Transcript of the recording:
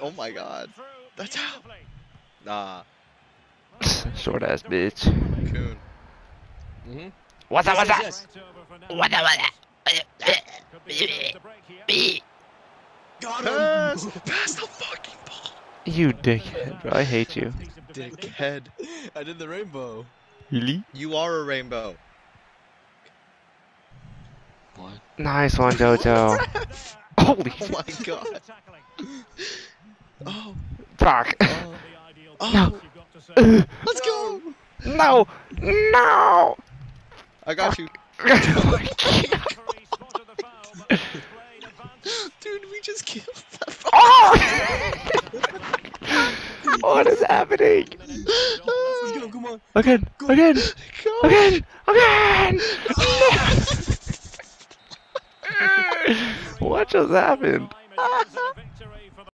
Oh my god. That's out. Nah. Short ass bitch. Coon. What's up? What's up? Yes. What's up? Got him. Pass the fucking ball. You dickhead, bro. I hate you. Dickhead. I did the rainbow. Really? You are a rainbow. What? Nice one, Jojo. Holy Oh my god. Oh. fuck. Oh. No. Let's go. No. No. I got you. Oh my God. Dude, we just killed that. Oh! What is happening? Let's go, come on. Again. Go. Again. Go. Again. Again. What just happened?